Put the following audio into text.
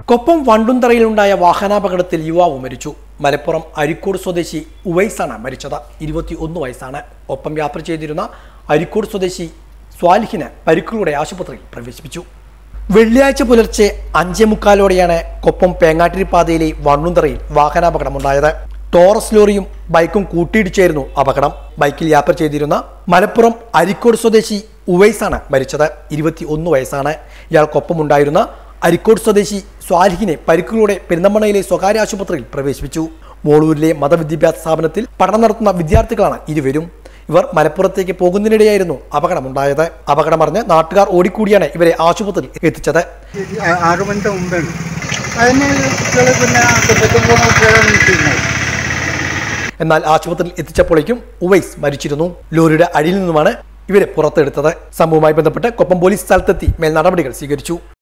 കൊപ്പം വണ്ടുന്തറയിലുണ്ടായ വാഹനാപകടത്തിൽ യുവാവ് മരിച്ചു. മലപ്പുറം അരിക്കോട് സ്വദേശി ഉവൈസാണ് മരിച്ചത്. 21 വയസ്സാണ്. ഒപ്പം യാത്ര ചെയ്തിരുന്ന അരിക്കോട് സ്വദേശി സ്വാലിഹിനെ പരിക്കുകളോടെ ആശുപത്രിയിൽ പ്രവേശിപ്പിച്ചു. വെള്ളിയാഴ്ച പുലർച്ചെ 5:45 കൊപ്പം പേങ്ങാട്ടിരി പാതയിലെ വണ്ടുന്തറയിൽ വാഹനാപകടമുണ്ടായത്. ടോറസ് ലോറിയും ബൈക്കും കൂട്ടിയിടിച്ചായിരുന്നു അപകടം. ബൈക്കിൽ യാത്ര ചെയ്തിരുന്ന മലപ്പുറം അരിക്കോട് സ്വദേശി ഉവൈസാണ് മരിച്ചത്. 21 വയസ്സാണ്. ഇയാൾക്കൊപ്പമുണ്ടായിരുന്ന അരിക്കോട് സ്വദേശി സ്വാലിഹിനെ പരിക്കുകളോടെ പെരിന്തൽമണ്ണയിലെ സ്വകാര്യ ആശുപത്രിയിൽ പ്രവേശിപ്പിച്ചു. മോളൂരിലെ മതവിദ്യാഭ്യാസ സ്ഥാപനത്തിൽ പഠനം നടത്തുന്ന വിദ്യാർത്ഥികളാണ് ഇരുവരും. ഇവർ മലപ്പുറത്തേക്ക് പോകുന്നതിനിടെയായിരുന്നു അപകടമുണ്ടായത്. അപകടമറിഞ്ഞ് നാട്ടുകാർ ഓടിക്കൂടിയാണ് ഇവരെ ആശുപത്രിയിൽ എത്തിച്ചത്. 6 മണിക്ക് മുമ്പാണ്. എന്നാൽ ആശുപത്രിയിൽ എത്തിച്ചപ്പോഴേക്കും ഉവൈസ് മരിച്ചിരുന്നു. ലോറിയുടെ അടിയിൽ നിന്നുമാണ് ഇവരെ പുറത്തെടുത്തത്. സംഭവവുമായി ബന്ധപ്പെട്ട് കൊപ്പം പോലീസ് സ്ഥലത്തെത്തി മേൽ നടപടികൾ സ്വീകരിച്ചു.